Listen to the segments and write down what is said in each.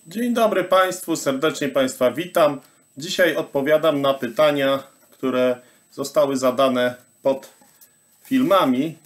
Dzień dobry Państwu, serdecznie Państwa witam. Dzisiaj odpowiadam na pytania, które zostały zadane pod filmami.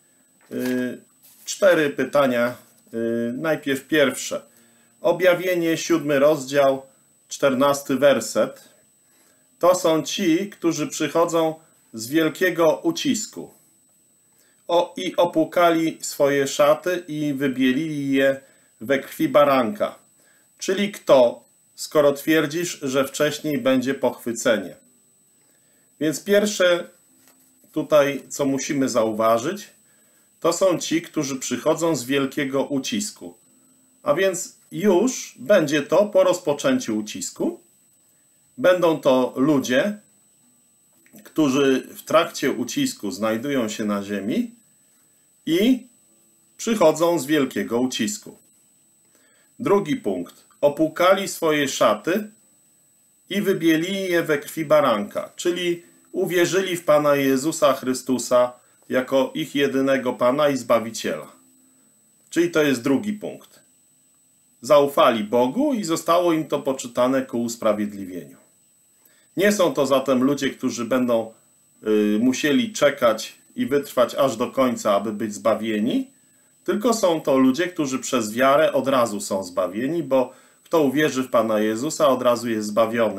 4 pytania. Najpierw pierwsze. Objawienie, 7 rozdział, 14 werset. To są ci, którzy przychodzą z wielkiego ucisku. I opłukali swoje szaty i wybielili je we krwi baranka. Czyli kto, skoro twierdzisz, że wcześniej będzie pochwycenie? Więc pierwsze tutaj, co musimy zauważyć, to są ci, którzy przychodzą z wielkiego ucisku. A więc już będzie to po rozpoczęciu ucisku. Będą to ludzie, którzy w trakcie ucisku znajdują się na ziemi i przychodzą z wielkiego ucisku. Drugi punkt. Opłukali swoje szaty i wybielili je we krwi baranka, czyli uwierzyli w Pana Jezusa Chrystusa jako ich jedynego Pana i Zbawiciela. Czyli to jest drugi punkt. Zaufali Bogu i zostało im to poczytane ku usprawiedliwieniu. Nie są to zatem ludzie, którzy będą musieli czekać i wytrwać aż do końca, aby być zbawieni, tylko są to ludzie, którzy przez wiarę od razu są zbawieni, bo kto uwierzy w Pana Jezusa, od razu jest zbawiony.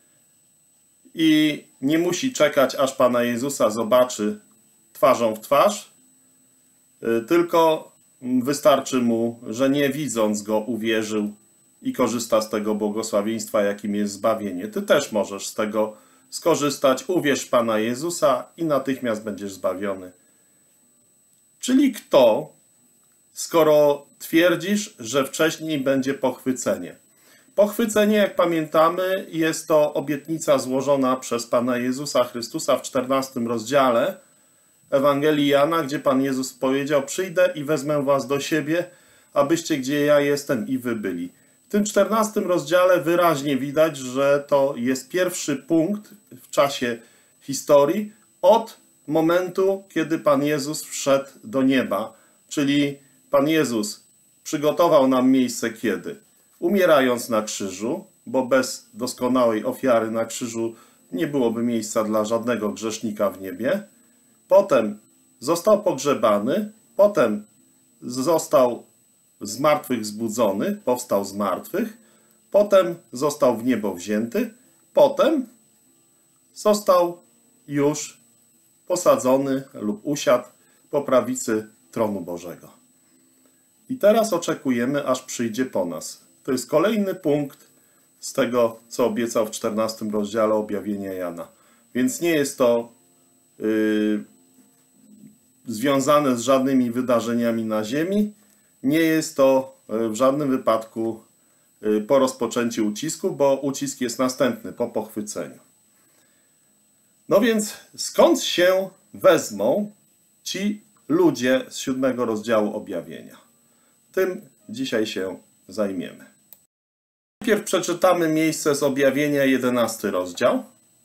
I nie musi czekać, aż Pana Jezusa zobaczy twarzą w twarz, tylko wystarczy mu, że nie widząc Go uwierzył i korzysta z tego błogosławieństwa, jakim jest zbawienie. Ty też możesz z tego skorzystać. Uwierz w Pana Jezusa i natychmiast będziesz zbawiony. Czyli kto, skoro twierdzisz, że wcześniej będzie pochwycenie? Pochwycenie, jak pamiętamy, jest to obietnica złożona przez Pana Jezusa Chrystusa w 14 rozdziale Ewangelii Jana, gdzie Pan Jezus powiedział: przyjdę i wezmę was do siebie, abyście gdzie ja jestem i wy byli. W tym 14 rozdziale wyraźnie widać, że to jest pierwszy punkt w czasie historii od momentu, kiedy Pan Jezus wszedł do nieba. Czyli Pan Jezus przygotował nam miejsce kiedy? Umierając na krzyżu, bo bez doskonałej ofiary na krzyżu nie byłoby miejsca dla żadnego grzesznika w niebie. Potem został pogrzebany, potem został z martwych zbudzony, powstał z martwych, potem został w niebo wzięty, potem został już posadzony lub usiadł po prawicy tronu Bożego. I teraz oczekujemy, aż przyjdzie po nas. To jest kolejny punkt z tego, co obiecał w 14 rozdziale Objawienia Jana. Więc nie jest to związane z żadnymi wydarzeniami na ziemi. Nie jest to w żadnym wypadku po rozpoczęciu ucisku, bo ucisk jest następny po pochwyceniu. No więc skąd się wezmą ci ludzie z 7 rozdziału Objawienia? Tym dzisiaj się zajmiemy. Najpierw przeczytamy miejsce z Objawienia, 11 rozdział.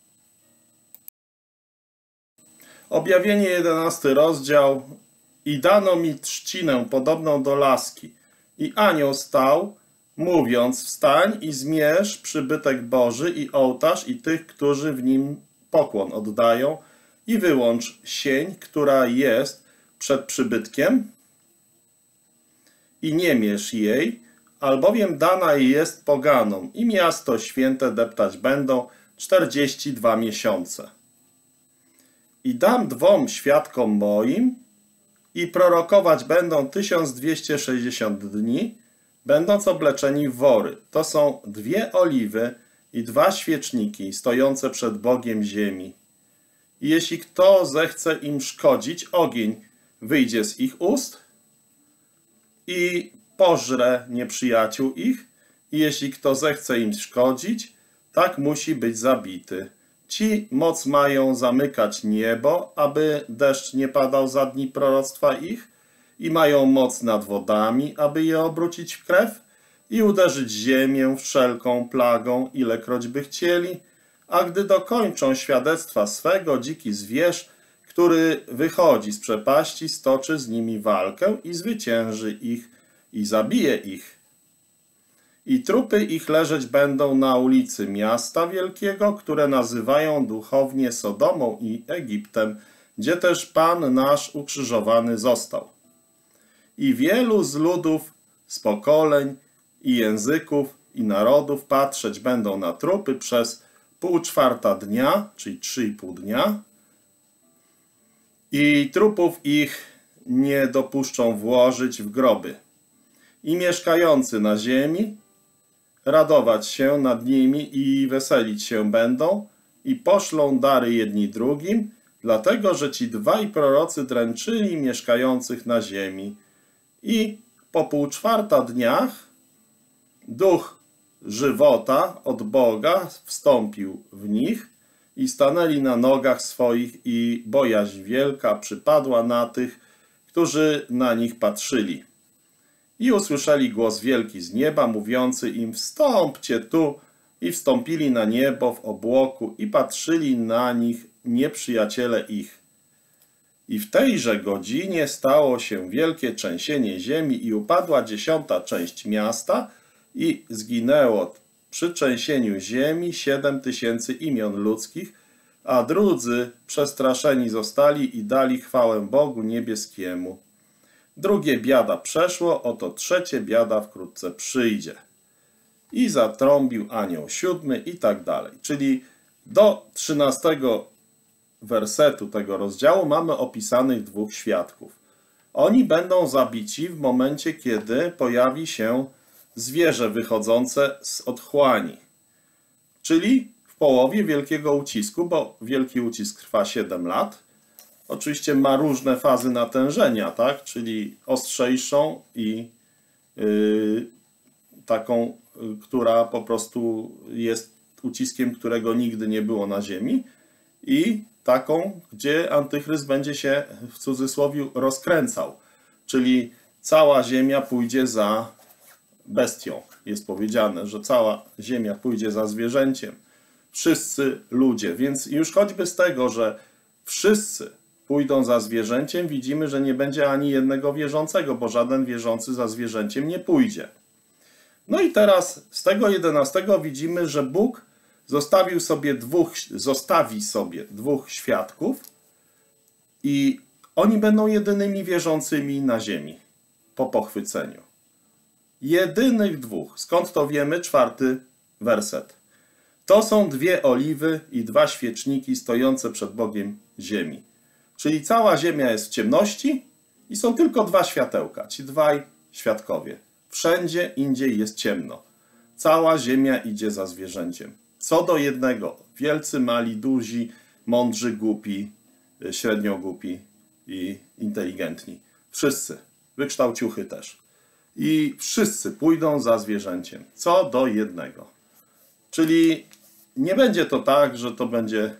Objawienie, 11 rozdział. I dano mi trzcinę podobną do laski. I anioł stał, mówiąc: wstań i zmierz przybytek Boży i ołtarz i tych, którzy w nim pokłon oddają, i wyłącz sień, która jest przed przybytkiem, i nie mierz jej, albowiem dana jest poganom, i miasto święte deptać będą 42 miesiące. I dam 2 świadkom moim, i prorokować będą 1260 dni, będąc obleczeni w wory. To są 2 oliwy i 2 świeczniki stojące przed Bogiem ziemi. I jeśli kto zechce im szkodzić, ogień wyjdzie z ich ust i pożre nieprzyjaciół ich. I jeśli kto zechce im szkodzić, tak musi być zabity. Ci moc mają zamykać niebo, aby deszcz nie padał za dni proroctwa ich, i mają moc nad wodami, aby je obrócić w krew, i uderzyć ziemię wszelką plagą, ilekroć by chcieli, a gdy dokończą świadectwa swego, dziki zwierz, który wychodzi z przepaści, stoczy z nimi walkę i zwycięży ich i zabije ich. I trupy ich leżeć będą na ulicy miasta wielkiego, które nazywają duchownie Sodomą i Egiptem, gdzie też Pan nasz ukrzyżowany został. I wielu z ludów, z pokoleń i języków i narodów patrzeć będą na trupy przez 3/4 dnia, czyli 3,5 dnia. I trupów ich nie dopuszczą włożyć w groby. I mieszkający na ziemi radować się nad nimi i weselić się będą i poszlą dary jedni drugim, dlatego że ci dwaj prorocy dręczyli mieszkających na ziemi. I po 3/4 dniach duch żywota od Boga wstąpił w nich i stanęli na nogach swoich i bojaźń wielka przypadła na tych, którzy na nich patrzyli. I usłyszeli głos wielki z nieba, mówiący im: wstąpcie tu. I wstąpili na niebo w obłoku i patrzyli na nich nieprzyjaciele ich. I w tejże godzinie stało się wielkie trzęsienie ziemi i upadła 10. część miasta i zginęło przy trzęsieniu ziemi 7000 imion ludzkich, a drudzy przestraszeni zostali i dali chwałę Bogu niebieskiemu. Drugie biada przeszło, oto trzecie biada wkrótce przyjdzie. I zatrąbił anioł 7 i tak dalej. Czyli do 13 wersetu tego rozdziału mamy opisanych dwóch świadków. Oni będą zabici w momencie, kiedy pojawi się zwierzę wychodzące z otchłani. Czyli w połowie wielkiego ucisku, bo wielki ucisk trwa 7 lat. Oczywiście ma różne fazy natężenia, tak? Czyli ostrzejszą i taką, która po prostu jest uciskiem, którego nigdy nie było na ziemi, i taką, gdzie antychryst będzie się w cudzysłowie rozkręcał. Czyli cała ziemia pójdzie za bestią. Jest powiedziane, że cała ziemia pójdzie za zwierzęciem. Wszyscy ludzie. Więc już choćby z tego, że wszyscy pójdą za zwierzęciem, widzimy, że nie będzie ani jednego wierzącego, bo żaden wierzący za zwierzęciem nie pójdzie. No i teraz z tego 11 widzimy, że Bóg zostawi sobie dwóch świadków i oni będą jedynymi wierzącymi na ziemi po pochwyceniu. Jedynych dwóch. Skąd to wiemy? 4 werset. To są 2 oliwy i 2 świeczniki stojące przed Bogiem ziemi. Czyli cała ziemia jest w ciemności i są tylko 2 światełka, ci 2 świadkowie. Wszędzie indziej jest ciemno. Cała ziemia idzie za zwierzęciem. Co do jednego. Wielcy, mali, duzi, mądrzy, głupi, średnio głupi i inteligentni. Wszyscy. Wykształciuchy też. I wszyscy pójdą za zwierzęciem. Co do jednego. Czyli nie będzie to tak, że to będzie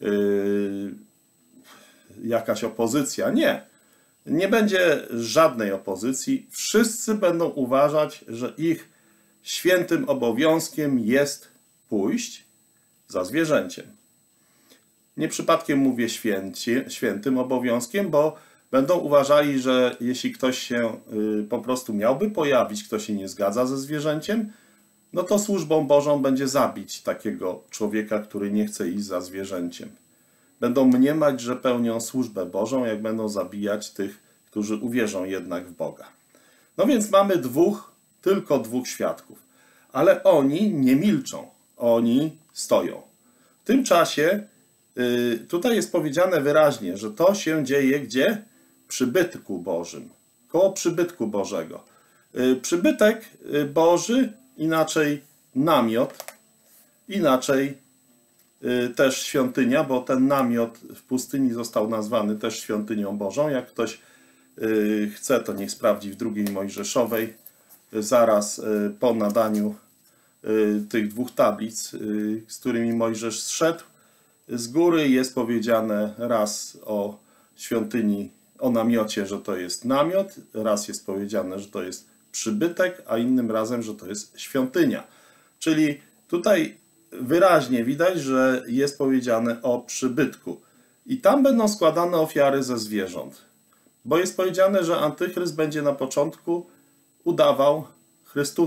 jakaś opozycja. Nie. Nie będzie żadnej opozycji. Wszyscy będą uważać, że ich świętym obowiązkiem jest pójść za zwierzęciem. Nie przypadkiem mówię świętym obowiązkiem, bo będą uważali, że jeśli ktoś się po prostu miałby pojawić, kto się nie zgadza ze zwierzęciem, no to służbą Bożą będzie zabić takiego człowieka, który nie chce iść za zwierzęciem. Będą mniemać, że pełnią służbę Bożą, jak będą zabijać tych, którzy uwierzą jednak w Boga. No więc mamy tylko dwóch świadków. Ale oni nie milczą. Oni stoją. W tym czasie tutaj jest powiedziane wyraźnie, że to się dzieje gdzie? W przybytku Bożym. Koło przybytku Bożego. Przybytek Boży, inaczej namiot, inaczej też świątynia, bo ten namiot w pustyni został nazwany też świątynią Bożą. Jak ktoś chce, to niech sprawdzi w 2 Mojżeszowej, zaraz po nadaniu tych 2 tablic, z którymi Mojżesz zszedł z góry, jest powiedziane raz o świątyni, o namiocie, że to jest namiot, raz jest powiedziane, że to jest przybytek, a innym razem, że to jest świątynia. Czyli tutaj wyraźnie widać, że jest powiedziane o przybytku. I tam będą składane ofiary ze zwierząt. Bo jest powiedziane, że antychryst będzie na początku udawał Chrystusa.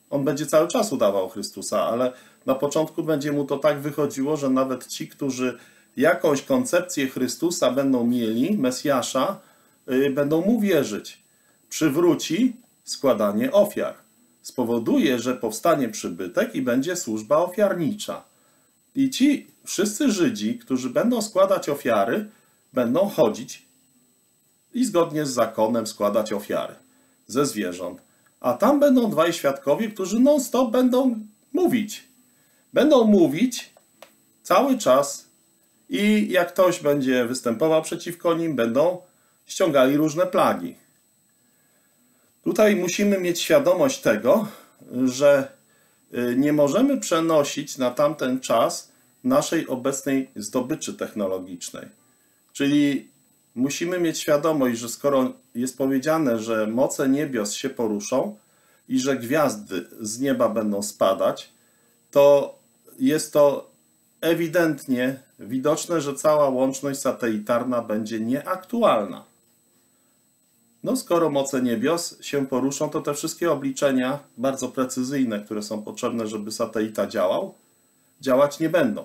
On będzie cały czas udawał Chrystusa, ale na początku będzie mu to tak wychodziło, że nawet ci, którzy jakąś koncepcję Chrystusa będą mieli, Mesjasza, będą mu wierzyć. Przywróci składanie ofiar. Spowoduje, że powstanie przybytek i będzie służba ofiarnicza. I ci wszyscy Żydzi, którzy będą składać ofiary, będą chodzić i zgodnie z zakonem składać ofiary ze zwierząt. A tam będą dwaj świadkowie, którzy non-stop będą mówić. Będą mówić cały czas i jak ktoś będzie występował przeciwko nim, będą ściągali różne plagi. Tutaj musimy mieć świadomość tego, że nie możemy przenosić na tamten czas naszej obecnej zdobyczy technologicznej. Czyli musimy mieć świadomość, że skoro jest powiedziane, że moce niebios się poruszą i że gwiazdy z nieba będą spadać, to jest to ewidentnie widoczne, że cała łączność satelitarna będzie nieaktualna. No skoro moce niebios się poruszą, to te wszystkie obliczenia bardzo precyzyjne, które są potrzebne, żeby satelita działał, działać nie będą.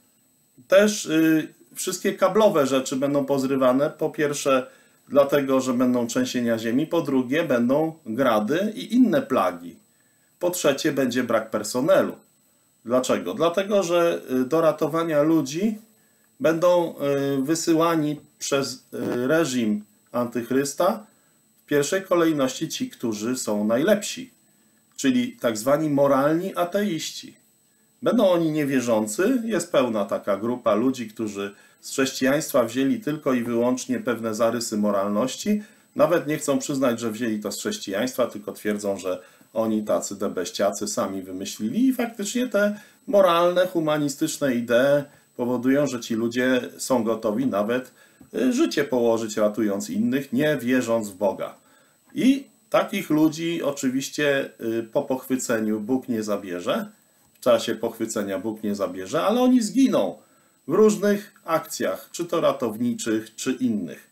Też wszystkie kablowe rzeczy będą pozrywane. Po pierwsze dlatego, że będą trzęsienia ziemi. Po drugie będą grady i inne plagi. Po trzecie będzie brak personelu. Dlaczego? Dlatego, że do ratowania ludzi będą wysyłani przez reżim antychrysta w pierwszej kolejności ci, którzy są najlepsi, czyli tak zwani moralni ateiści. Będą oni niewierzący, jest pełna taka grupa ludzi, którzy z chrześcijaństwa wzięli tylko i wyłącznie pewne zarysy moralności, nawet nie chcą przyznać, że wzięli to z chrześcijaństwa, tylko twierdzą, że oni tacy debeściacy sami wymyślili i faktycznie te moralne, humanistyczne idee powodują, że ci ludzie są gotowi nawet życie położyć, ratując innych, nie wierząc w Boga. I takich ludzi oczywiście po pochwyceniu Bóg nie zabierze, w czasie pochwycenia Bóg nie zabierze, ale oni zginą w różnych akcjach, czy to ratowniczych, czy innych.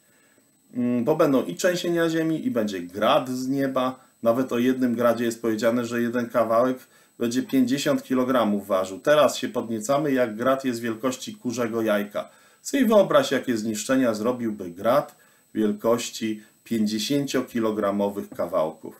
Bo będą i trzęsienia ziemi, i będzie grad z nieba. Nawet o jednym gradzie jest powiedziane, że jeden kawałek będzie 50 kg ważył. Teraz się podniecamy, jak grad jest wielkości kurzego jajka. Sobie wyobraź, jakie zniszczenia zrobiłby grad wielkości 50-kilogramowych kawałków.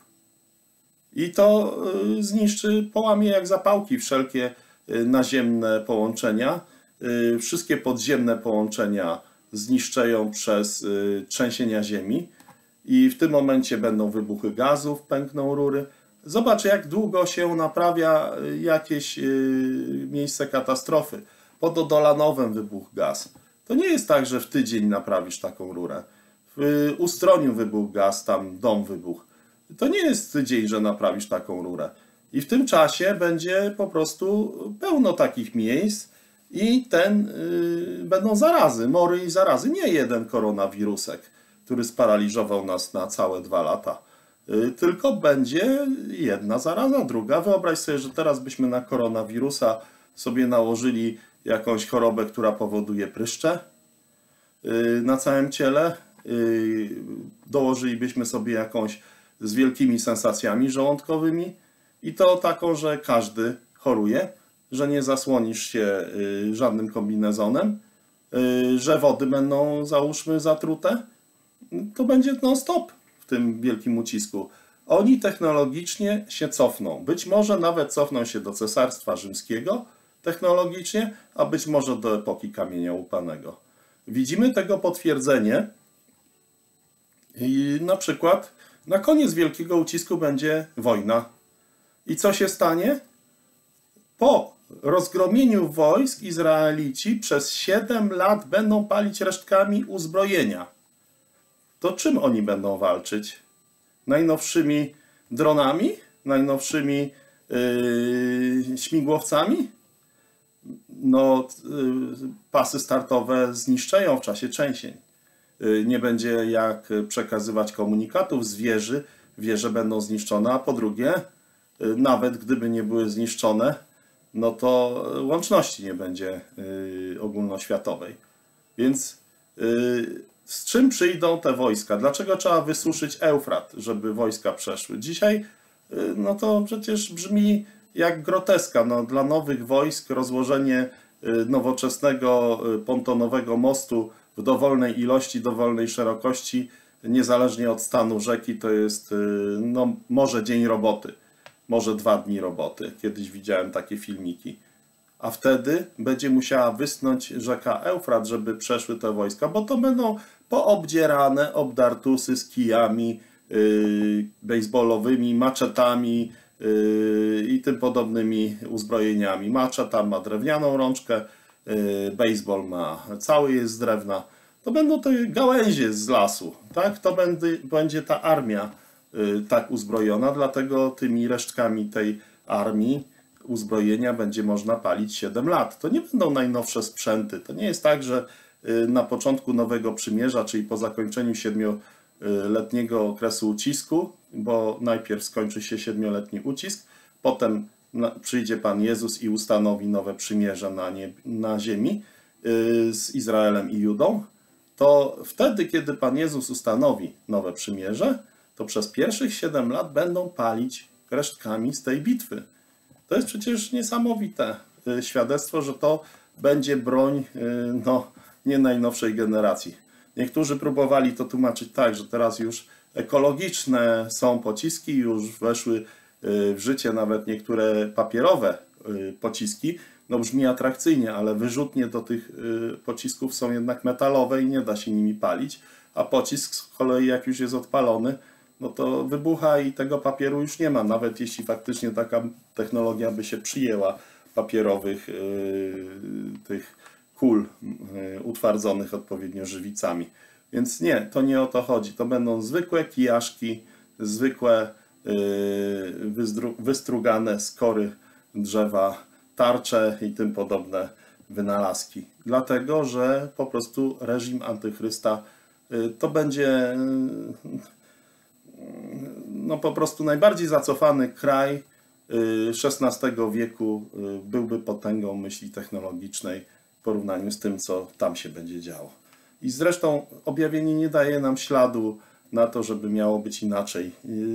I to zniszczy, połamie jak zapałki wszelkie naziemne połączenia. Wszystkie podziemne połączenia zniszczeją przez trzęsienia ziemi i w tym momencie będą wybuchy gazów, pękną rury. Zobacz, jak długo się naprawia jakieś miejsce katastrofy. Pod Odolanowem wybuchł gaz. To nie jest tak, że w tydzień naprawisz taką rurę. W Ustroniu wybuchł gaz, tam dom wybuchł. To nie jest tydzień, że naprawisz taką rurę. I w tym czasie będzie po prostu pełno takich miejsc i będą zarazy, mory i zarazy. Nie jeden koronawirusek, który sparaliżował nas na całe 2 lata. Tylko będzie jedna zaraza, druga. Wyobraź sobie, że teraz byśmy na koronawirusa sobie nałożyli jakąś chorobę, która powoduje pryszcze na całym ciele. Dołożylibyśmy sobie jakąś z wielkimi sensacjami żołądkowymi i to taką, że każdy choruje, że nie zasłonisz się żadnym kombinezonem, że wody będą, załóżmy, zatrute. To będzie non-stop w tym wielkim ucisku. Oni technologicznie się cofną. Być może nawet cofną się do Cesarstwa Rzymskiego technologicznie, a być może do epoki kamienia łupanego. Widzimy tego potwierdzenie i na przykład na koniec wielkiego ucisku będzie wojna. I co się stanie? Po rozgromieniu wojsk Izraelici przez 7 lat będą palić resztkami uzbrojenia. To czym oni będą walczyć? Najnowszymi dronami? Najnowszymi śmigłowcami? No, pasy startowe zniszczeją w czasie trzęsień. Nie będzie jak przekazywać komunikatów z wieży. Wieże będą zniszczone, a po drugie, nawet gdyby nie były zniszczone, no to łączności nie będzie ogólnoświatowej. Więc z czym przyjdą te wojska? Dlaczego trzeba wysuszyć Eufrat, żeby wojska przeszły? Dzisiaj no to przecież brzmi jak groteska. No, dla nowych wojsk rozłożenie nowoczesnego pontonowego mostu w dowolnej ilości, dowolnej szerokości, niezależnie od stanu rzeki, to jest no, może dzień roboty, może 2 dni roboty. Kiedyś widziałem takie filmiki. A wtedy będzie musiała wysnąć rzeka Eufrat, żeby przeszły te wojska, bo to będą poobdzierane obdartusy z kijami baseballowymi, maczetami i tym podobnymi uzbrojeniami. Maczeta ma drewnianą rączkę, baseball ma cały jest z drewna. To będą te gałęzie z lasu, tak? To będzie ta armia tak uzbrojona, dlatego tymi resztkami tej armii uzbrojenia będzie można palić 7 lat. To nie będą najnowsze sprzęty. To nie jest tak, że na początku nowego przymierza, czyli po zakończeniu 7-letniego okresu ucisku, bo najpierw skończy się 7-letni ucisk, potem przyjdzie Pan Jezus i ustanowi nowe przymierze na ziemi z Izraelem i Judą, to wtedy, kiedy Pan Jezus ustanowi nowe przymierze, to przez pierwszych 7 lat będą palić resztkami z tej bitwy. To jest przecież niesamowite świadectwo, że to będzie broń no, nie najnowszej generacji. Niektórzy próbowali to tłumaczyć tak, że teraz już ekologiczne są pociski, już weszły w życie nawet niektóre papierowe pociski. No brzmi atrakcyjnie, ale wyrzutnie do tych pocisków są jednak metalowe i nie da się nimi palić, a pocisk z kolei jak już jest odpalony, no to wybucha i tego papieru już nie ma, nawet jeśli faktycznie taka technologia by się przyjęła papierowych tych kul utwardzonych odpowiednio żywicami. Więc nie, to nie o to chodzi. To będą zwykłe kijaszki, zwykłe wystrugane z kory drzewa tarcze i tym podobne wynalazki. Dlatego, że po prostu reżim antychrysta to będzie no po prostu najbardziej zacofany kraj XVI wieku byłby potęgą myśli technologicznej w porównaniu z tym, co tam się będzie działo. I zresztą objawienie nie daje nam śladu na to, żeby miało być inaczej.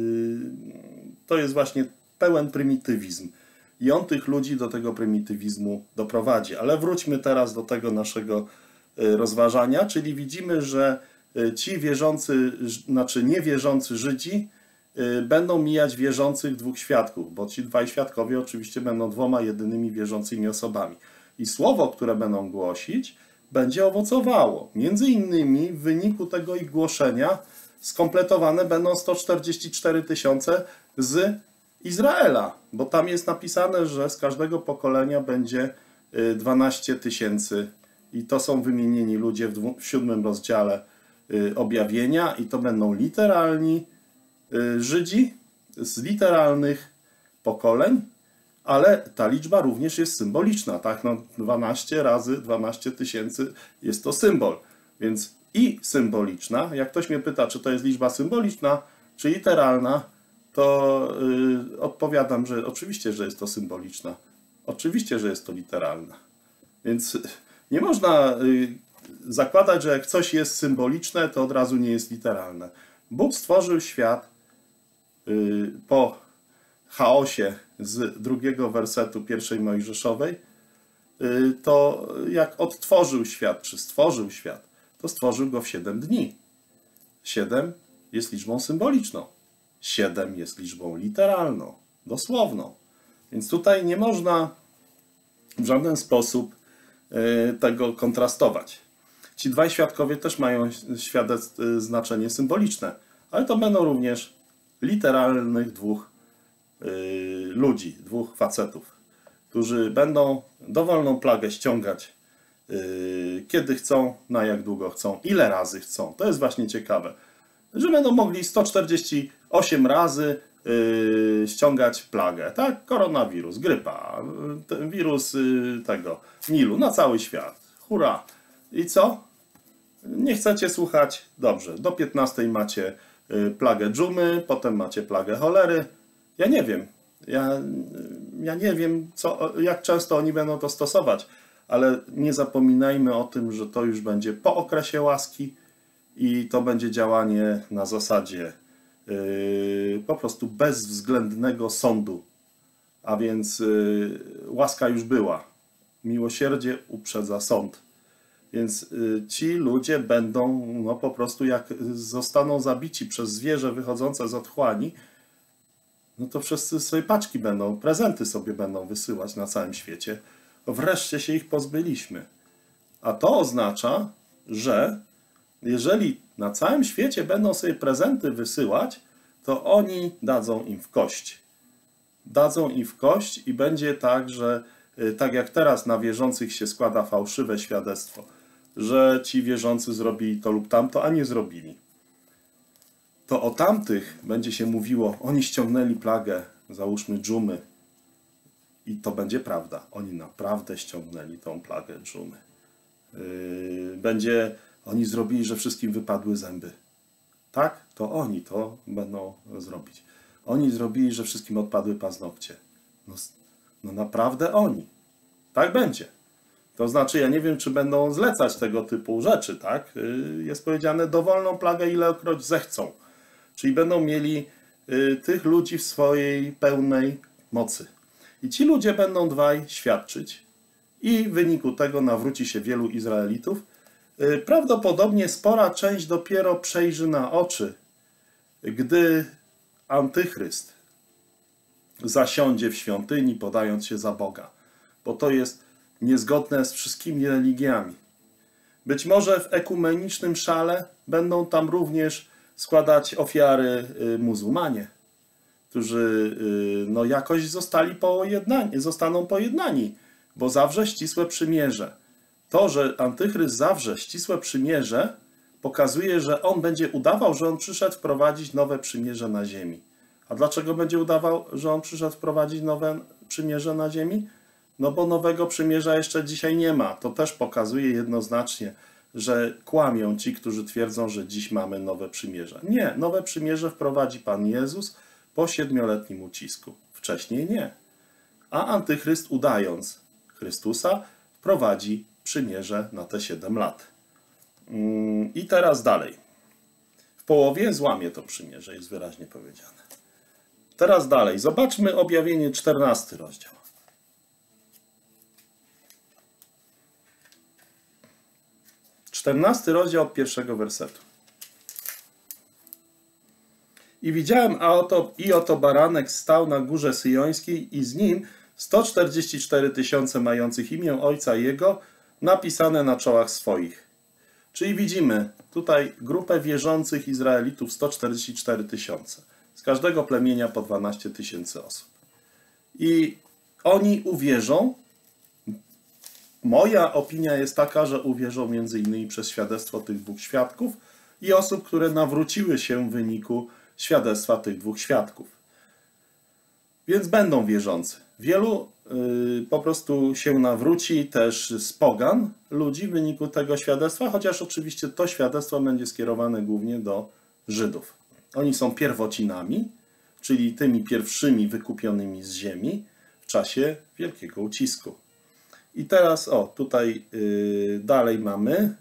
To jest właśnie pełen prymitywizm. I on tych ludzi do tego prymitywizmu doprowadzi. Ale wróćmy teraz do tego naszego rozważania, czyli widzimy, że ci wierzący, znaczy niewierzący Żydzi będą mijać wierzących 2 świadków, bo ci 2 świadkowie oczywiście będą 2 jedynymi wierzącymi osobami. I słowo, które będą głosić, będzie owocowało. Między innymi w wyniku tego ich głoszenia skompletowane będą 144 000 z Izraela, bo tam jest napisane, że z każdego pokolenia będzie 12 000 i to są wymienieni ludzie w 7 rozdziale objawienia i to będą literalni Żydzi z literalnych pokoleń, ale ta liczba również jest symboliczna, tak? No 12 razy 12 000 jest to symbol, więc i symboliczna. Jak ktoś mnie pyta, czy to jest liczba symboliczna, czy literalna, to odpowiadam, że oczywiście, że jest to symboliczna. Oczywiście, że jest to literalna. Więc nie można zakładać, że jak coś jest symboliczne, to od razu nie jest literalne. Bóg stworzył świat po chaosie z 2 wersetu 1 Mojżeszowej, to jak odtworzył świat, czy stworzył świat, to stworzył go w 7 dni. 7 jest liczbą symboliczną. 7 jest liczbą literalną, dosłowną. Więc tutaj nie można w żaden sposób tego kontrastować. Ci 2 świadkowie też mają znaczenie symboliczne, ale to będą również literalnych 2 ludzi, 2 facetów, którzy będą dowolną plagę ściągać kiedy chcą, na jak długo chcą, ile razy chcą. To jest właśnie ciekawe, że będą mogli 148 razy ściągać plagę, tak? Koronawirus, grypa, wirus tego Nilu na cały świat. Hurra! I co? Nie chcecie słuchać? Dobrze. Do 15 macie plagę dżumy, potem macie plagę cholery. Ja nie wiem. Ja nie wiem, jak często oni będą to stosować, ale nie zapominajmy o tym, że to już będzie po okresie łaski i to będzie działanie na zasadzie po prostu bezwzględnego sądu. A więc łaska już była. Miłosierdzie uprzedza sąd. Więc ci ludzie będą, no po prostu jak zostaną zabici przez zwierzę wychodzące z otchłani, no to wszyscy sobie paczki będą, prezenty sobie będą wysyłać na całym świecie. Wreszcie się ich pozbyliśmy. A to oznacza, że jeżeli na całym świecie będą sobie prezenty wysyłać, to oni dadzą im w kość. Dadzą im w kość i będzie tak, że tak jak teraz na wierzących się składa fałszywe świadectwo, że ci wierzący zrobili to lub tamto, a nie zrobili. To o tamtych będzie się mówiło, oni ściągnęli plagę, załóżmy dżumy. I to będzie prawda. Oni naprawdę ściągnęli tą plagę dżumy. Oni zrobili, że wszystkim wypadły zęby. Tak? To oni to będą zrobić. Oni zrobili, że wszystkim odpadły paznokcie. No naprawdę oni. Tak będzie. To znaczy, ja nie wiem, czy będą zlecać tego typu rzeczy, tak? Jest powiedziane, dowolną plagę ilekroć zechcą. Czyli będą mieli tych ludzi w swojej pełnej mocy. I ci ludzie będą dwaj świadczyć. I w wyniku tego nawróci się wielu Izraelitów. Prawdopodobnie spora część dopiero przejrzy na oczy, gdy Antychryst zasiądzie w świątyni, podając się za Boga. Bo to jest niezgodne z wszystkimi religiami. Być może w ekumenicznym szale będą tam również składać ofiary muzułmanie, którzy no, jakoś zostaną pojednani, bo zawrze ścisłe przymierze. To, że Antychryst zawrze ścisłe przymierze, pokazuje, że on będzie udawał, że on przyszedł wprowadzić nowe przymierze na ziemi. A dlaczego będzie udawał, że on przyszedł wprowadzić nowe przymierze na ziemi? No bo nowego przymierza jeszcze dzisiaj nie ma. To też pokazuje jednoznacznie, że kłamią ci, którzy twierdzą, że dziś mamy nowe przymierze. Nie, nowe przymierze wprowadzi Pan Jezus po 7-letnim ucisku. Wcześniej nie. A Antychryst, udając Chrystusa, wprowadzi przymierze na te 7 lat. I teraz dalej. W połowie złamie to przymierze, jest wyraźnie powiedziane. Teraz dalej. Zobaczmy Objawienie 14 rozdział. XIV rozdział od 1 wersetu. I widziałem, oto baranek stał na górze syjońskiej i z nim 144 000 mających imię Ojca Jego napisane na czołach swoich. Czyli widzimy tutaj grupę wierzących Izraelitów 144 000. Z każdego plemienia po 12 000 osób. I oni uwierzą. Moja opinia jest taka, że uwierzą między innymi przez świadectwo tych 2 świadków i osób, które nawróciły się w wyniku świadectwa tych 2 świadków. Więc będą wierzący. Wielu po prostu się nawróci też z pogan ludzi w wyniku tego świadectwa, chociaż oczywiście to świadectwo będzie skierowane głównie do Żydów. Oni są pierwocinami, czyli tymi pierwszymi wykupionymi z ziemi w czasie wielkiego ucisku. I teraz, tutaj dalej mamy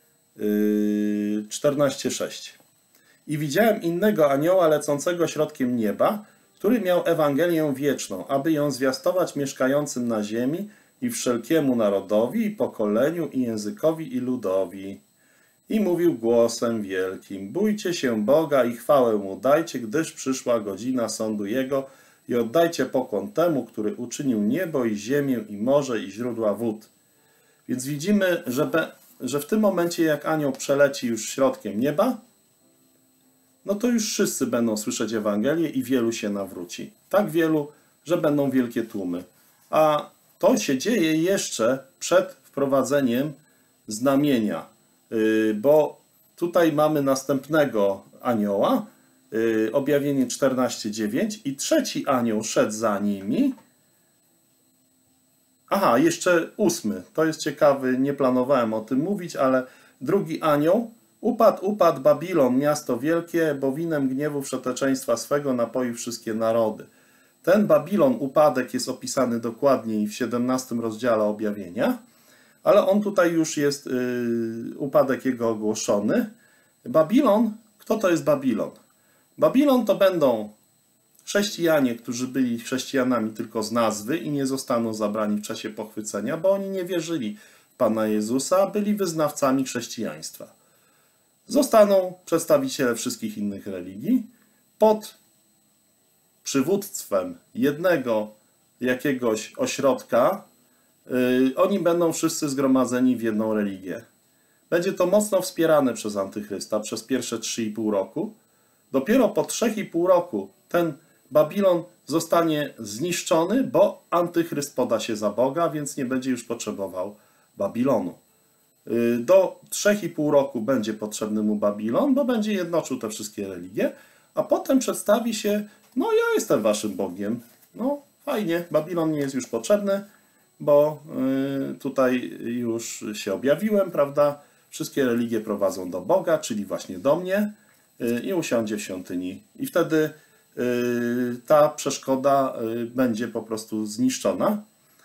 14:6. I widziałem innego anioła lecącego środkiem nieba, który miał Ewangelię wieczną, aby ją zwiastować mieszkającym na ziemi i wszelkiemu narodowi, i pokoleniu, i językowi, i ludowi. I mówił głosem wielkim: bójcie się Boga i chwałę Mu dajcie, gdyż przyszła godzina sądu Jego, i oddajcie pokłon temu, który uczynił niebo i ziemię, i morze, i źródła wód. Więc widzimy, że w tym momencie, jak anioł przeleci już środkiem nieba, no to już wszyscy będą słyszeć Ewangelię i wielu się nawróci. Tak wielu, że będą wielkie tłumy. A to się dzieje jeszcze przed wprowadzeniem znamienia, bo tutaj mamy następnego anioła, Objawienie 14:9, i trzeci anioł szedł za nimi. Aha, jeszcze 8. To jest ciekawy, nie planowałem o tym mówić, ale drugi anioł: upadł Babilon, miasto wielkie, bo winem gniewu wszeteczeństwa swego napoi wszystkie narody. Ten Babilon, upadek, jest opisany dokładniej w 17 rozdziale Objawienia, ale on tutaj już jest upadek jego ogłoszony. Babilon, kto to jest Babilon? Babilon to będą chrześcijanie, którzy byli chrześcijanami tylko z nazwy i nie zostaną zabrani w czasie pochwycenia, bo oni nie wierzyli w Pana Jezusa, a byli wyznawcami chrześcijaństwa. Zostaną przedstawiciele wszystkich innych religii pod przywództwem jednego jakiegoś ośrodka. Oni będą wszyscy zgromadzeni w jedną religię. Będzie to mocno wspierane przez Antychrysta przez pierwsze 3,5 roku. Dopiero po 3,5 roku ten Babilon zostanie zniszczony, bo Antychryst poda się za Boga, więc nie będzie już potrzebował Babilonu. Do 3,5 roku będzie potrzebny mu Babilon, bo będzie jednoczył te wszystkie religie, a potem przedstawi się, no ja jestem waszym Bogiem. No fajnie, Babilon nie jest już potrzebny, bo tutaj już się objawiłem, prawda? Wszystkie religie prowadzą do Boga, czyli właśnie do mnie, i usiądzie w świątyni. I wtedy ta przeszkoda będzie po prostu zniszczona.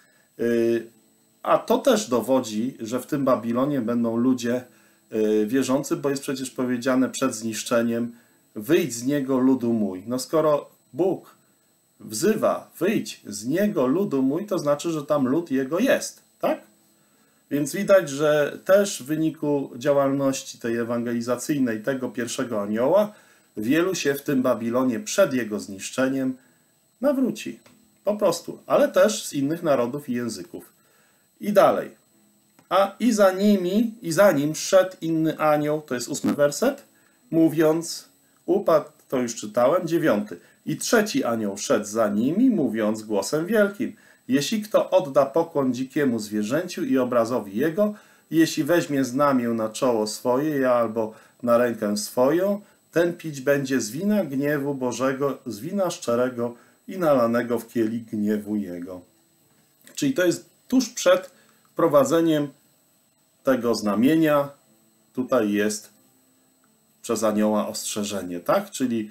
A to też dowodzi, że w tym Babilonie będą ludzie wierzący, bo jest przecież powiedziane przed zniszczeniem: wyjdź z niego, ludu mój. No skoro Bóg wzywa, wyjdź z niego, ludu mój, to znaczy, że tam lud jego jest, tak? Więc widać, że też w wyniku działalności tej ewangelizacyjnej tego pierwszego anioła wielu się w tym Babilonie przed jego zniszczeniem nawróci. Po prostu. Ale też z innych narodów i języków. I dalej. I za nim szedł inny anioł, to jest 8 werset, mówiąc, upadł, to już czytałem, 9. I trzeci anioł szedł za nimi, mówiąc głosem wielkim: jeśli kto odda pokłon dzikiemu zwierzęciu i obrazowi jego, jeśli weźmie znamię na czoło swoje albo na rękę swoją, ten pić będzie z wina gniewu Bożego, z wina szczerego i nalanego w kielich gniewu jego. Czyli to jest tuż przed wprowadzeniem tego znamienia. Tutaj jest przez anioła ostrzeżenie, tak? Czyli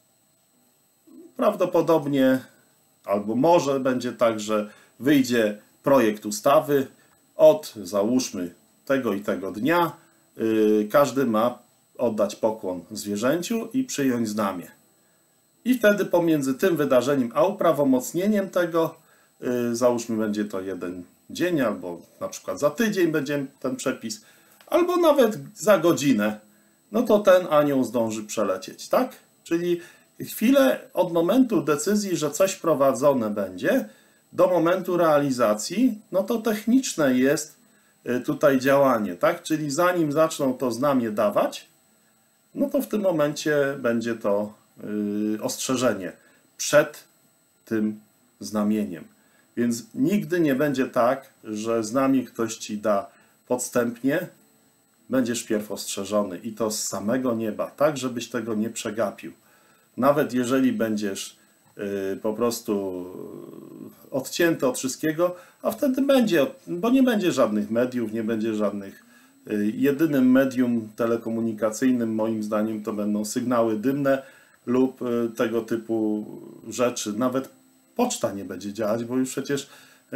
prawdopodobnie, albo może będzie tak, że wyjdzie projekt ustawy od, załóżmy, tego i tego dnia. Każdy ma oddać pokłon zwierzęciu i przyjąć znamię. I wtedy pomiędzy tym wydarzeniem a uprawomocnieniem tego, załóżmy, będzie to 1 dzień, albo na przykład za tydzień będzie ten przepis, albo nawet za godzinę, no to ten anioł zdąży przelecieć, tak? Czyli chwilę od momentu decyzji, że coś wprowadzone będzie, do momentu realizacji, no to techniczne jest tutaj działanie, tak? Czyli zanim zaczną to znamię dawać, no to w tym momencie będzie to ostrzeżenie przed tym znamieniem. Więc nigdy nie będzie tak, że znamie ktoś ci da podstępnie, będziesz wpierw ostrzeżony i to z samego nieba, tak żebyś tego nie przegapił. Nawet jeżeli będziesz po prostu odcięty od wszystkiego, a wtedy będzie, bo nie będzie żadnych mediów, nie będzie żadnych. Jedynym medium telekomunikacyjnym, moim zdaniem, to będą sygnały dymne lub tego typu rzeczy. Nawet poczta nie będzie działać, bo już przecież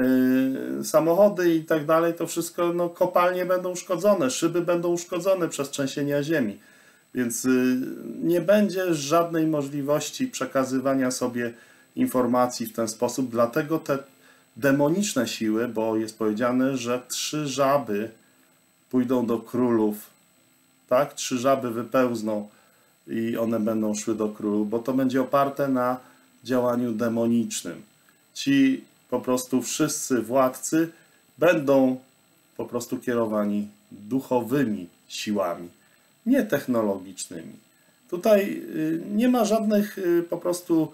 samochody i tak dalej, to wszystko, no, kopalnie będą uszkodzone, szyby będą uszkodzone przez trzęsienia ziemi. Więc nie będzie żadnej możliwości przekazywania sobie informacji w ten sposób. Dlatego te demoniczne siły, bo jest powiedziane, że 3 żaby pójdą do królów, tak? 3 żaby wypełzną i one będą szły do królów, bo to będzie oparte na działaniu demonicznym. Ci po prostu wszyscy władcy będą po prostu kierowani duchowymi siłami, nie technologicznymi. Tutaj nie ma żadnych po prostu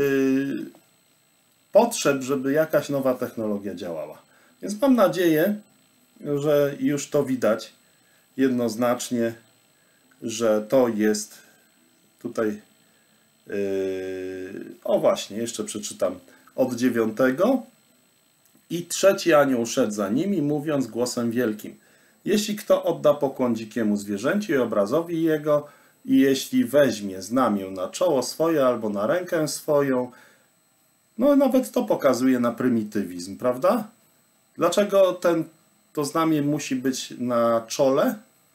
potrzeb, żeby jakaś nowa technologia działała. Więc mam nadzieję, że już to widać jednoznacznie, że to jest tutaj. O właśnie, jeszcze przeczytam od 9. I trzeci anioł szedł za nimi, mówiąc głosem wielkim: jeśli kto odda pokłon dzikiemu zwierzęciu i obrazowi jego, i jeśli weźmie znamię na czoło swoje albo na rękę swoją, no nawet to pokazuje na prymitywizm, prawda? Dlaczego to znamię musi być na czole?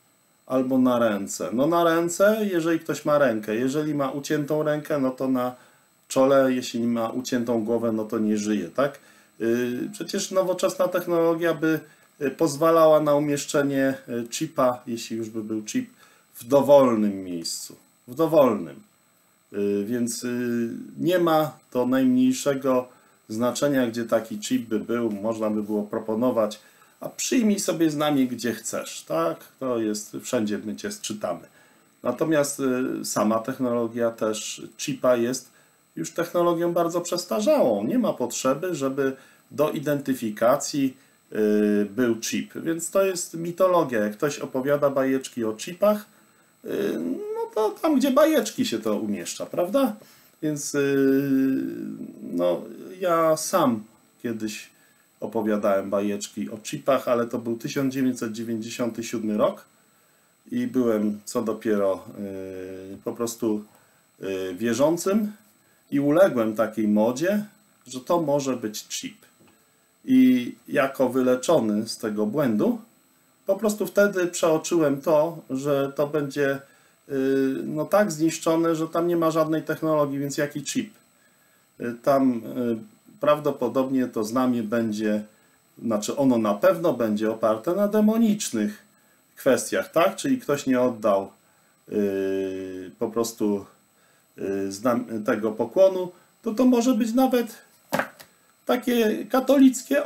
albo na ręce. No na ręce, jeżeli ktoś ma rękę. Jeżeli ma uciętą rękę, no to na czole, jeśli ma uciętą głowę, no to nie żyje, tak? Przecież nowoczesna technologia by pozwalała na umieszczenie chipa, jeśli już by był chip, w dowolnym miejscu. W dowolnym. Więc nie ma to najmniejszego znaczenia, gdzie taki chip by był. Można by było proponować, a przyjmij sobie znamie, gdzie chcesz, tak? To jest, wszędzie my cię czytamy. Natomiast sama technologia też chipa jest już technologią bardzo przestarzałą. Nie ma potrzeby, żeby do identyfikacji był chip. Więc to jest mitologia. Jak ktoś opowiada bajeczki o chipach, no to tam, gdzie bajeczki się to umieszcza, prawda? Więc no, ja sam kiedyś opowiadałem bajeczki o chipach, ale to był 1997 rok i byłem co dopiero po prostu wierzącym i uległem takiej modzie, że to może być chip. I jako wyleczony z tego błędu, po prostu wtedy przeoczyłem to, że to będzie no tak zniszczone, że tam nie ma żadnej technologii, więc jaki chip? Tam prawdopodobnie to znamie będzie, znaczy ono na pewno będzie oparte na demonicznych kwestiach, tak? Czyli ktoś nie oddał po prostu tego pokłonu, to może być nawet takie katolickie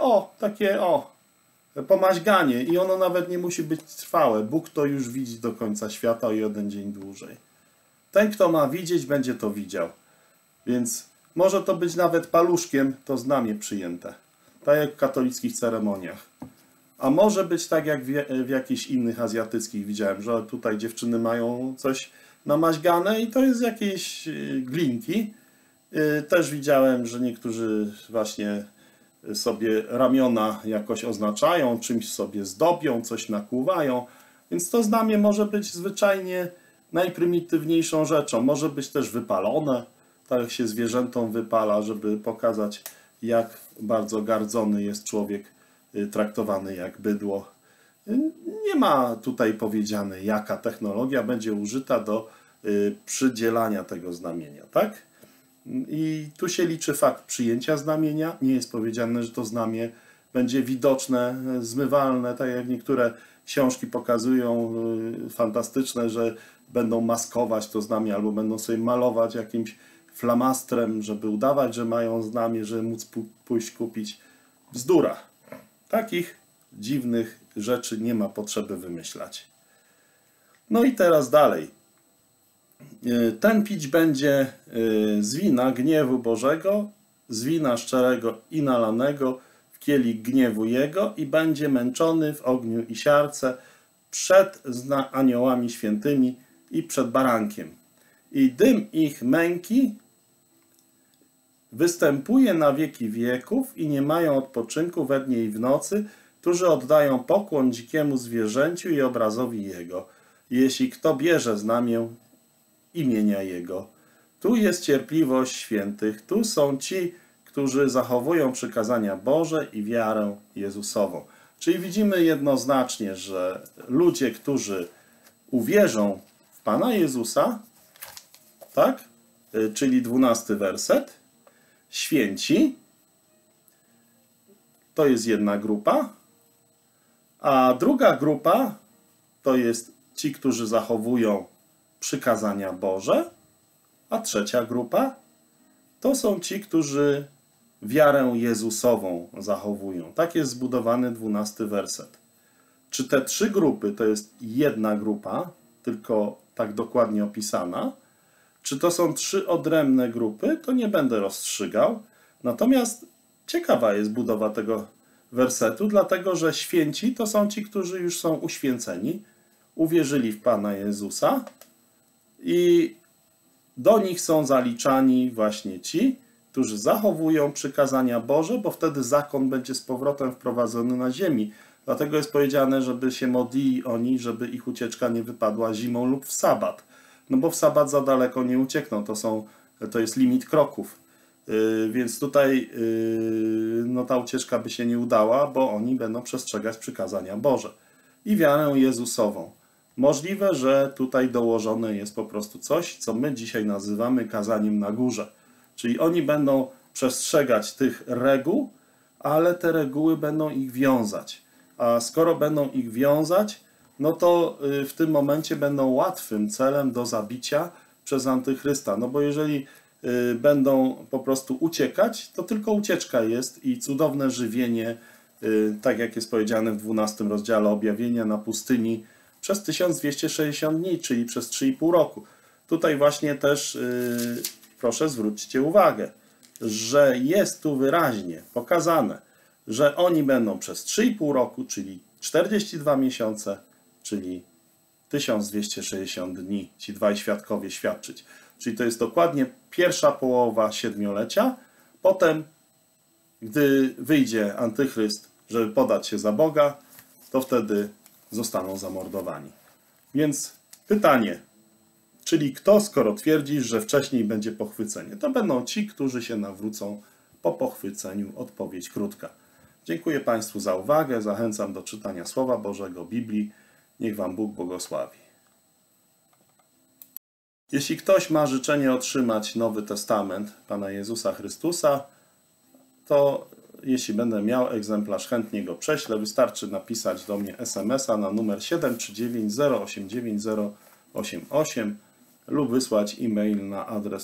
pomaźganie i ono nawet nie musi być trwałe. Bóg to już widzi do końca świata o jeden dzień dłużej. Ten, kto ma widzieć, będzie to widział. Więc może to być nawet paluszkiem to znamie przyjęte. Tak jak w katolickich ceremoniach. A może być tak jak w jakichś innych azjatyckich widziałem, że tutaj dziewczyny mają coś namaźgane i to jest jakieś glinki. Też widziałem, że niektórzy właśnie sobie ramiona jakoś oznaczają, czymś sobie zdobią, coś nakłuwają. Więc to znamie może być zwyczajnie najprymitywniejszą rzeczą. Może być też wypalone, tak jak się zwierzętom wypala, żeby pokazać, jak bardzo gardzony jest człowiek traktowany jak bydło. Nie ma tutaj powiedziane, jaka technologia będzie użyta do przydzielania tego znamienia, tak? I tu się liczy fakt przyjęcia znamienia. Nie jest powiedziane, że to znamie będzie widoczne, zmywalne, tak jak niektóre książki pokazują, fantastyczne, że będą maskować to znamie albo będą sobie malować jakimś flamastrem, żeby udawać, że mają znamie, żeby móc pójść kupić. Bzdura. Takich dziwnych rzeczy nie ma potrzeby wymyślać. No i teraz dalej. Ten pić będzie z wina gniewu Bożego, z wina szczerego i nalanego w kielich gniewu Jego i będzie męczony w ogniu i siarce przed aniołami świętymi i przed barankiem. I dym ich męki występuje na wieki wieków i nie mają odpoczynku we dnie i w nocy, którzy oddają pokłon dzikiemu zwierzęciu i obrazowi Jego, jeśli kto bierze znamię imienia Jego. Tu jest cierpliwość świętych, tu są ci, którzy zachowują przykazania Boże i wiarę Jezusową. Czyli widzimy jednoznacznie, że ludzie, którzy uwierzą w Pana Jezusa, tak? Czyli 12 werset, święci, to jest jedna grupa, a druga grupa to jest ci, którzy zachowują przykazania Boże, a trzecia grupa to są ci, którzy wiarę Jezusową zachowują. Tak jest zbudowany 12 werset. Czy te trzy grupy to jest jedna grupa, tylko tak dokładnie opisana, czy to są trzy odrębne grupy, to nie będę rozstrzygał. Natomiast ciekawa jest budowa tego wersetu, dlatego że święci to są ci, którzy już są uświęceni, uwierzyli w Pana Jezusa i do nich są zaliczani właśnie ci, którzy zachowują przykazania Boże, bo wtedy zakon będzie z powrotem wprowadzony na ziemi. Dlatego jest powiedziane, żeby się modlili oni, żeby ich ucieczka nie wypadła zimą lub w sabat. No bo w sabat za daleko nie uciekną, to jest limit kroków. Więc tutaj no ta ucieczka by się nie udała, bo oni będą przestrzegać przykazania Boże i wiarę Jezusową. Możliwe, że tutaj dołożone jest po prostu coś, co my dzisiaj nazywamy kazaniem na górze. Czyli oni będą przestrzegać tych reguł, ale te reguły będą ich wiązać. A skoro będą ich wiązać, no to w tym momencie będą łatwym celem do zabicia przez antychrysta. No bo jeżeli będą po prostu uciekać, to tylko ucieczka jest i cudowne żywienie, tak jak jest powiedziane w 12 rozdziale objawienia na pustyni, przez 1260 dni, czyli przez 3,5 roku. Tutaj właśnie też proszę zwróćcie uwagę, że jest tu wyraźnie pokazane, że oni będą przez 3,5 roku, czyli 42 miesiące, czyli 1260 dni, ci dwaj świadkowie świadczyć. Czyli to jest dokładnie pierwsza połowa siedmiolecia. Potem, gdy wyjdzie antychryst, żeby podać się za Boga, to wtedy zostaną zamordowani. Więc pytanie, czyli kto, skoro twierdzisz, że wcześniej będzie pochwycenie? To będą ci, którzy się nawrócą po pochwyceniu. Odpowiedź krótka. Dziękuję Państwu za uwagę. Zachęcam do czytania Słowa Bożego, Biblii. Niech Wam Bóg błogosławi. Jeśli ktoś ma życzenie otrzymać Nowy Testament Pana Jezusa Chrystusa, to jeśli będę miał egzemplarz, chętnie go prześlę. Wystarczy napisać do mnie SMS-a na numer 739089088 lub wysłać e-mail na adres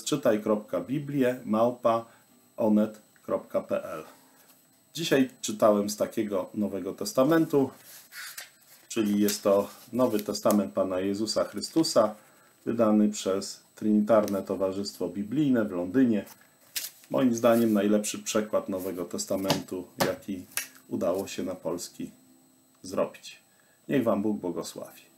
czytaj.biblię@onet.pl. Dzisiaj czytałem z takiego Nowego Testamentu, czyli jest to Nowy Testament Pana Jezusa Chrystusa, wydany przez Trinitarne Towarzystwo Biblijne w Londynie. Moim zdaniem najlepszy przekład Nowego Testamentu, jaki udało się na polski zrobić. Niech Wam Bóg błogosławi.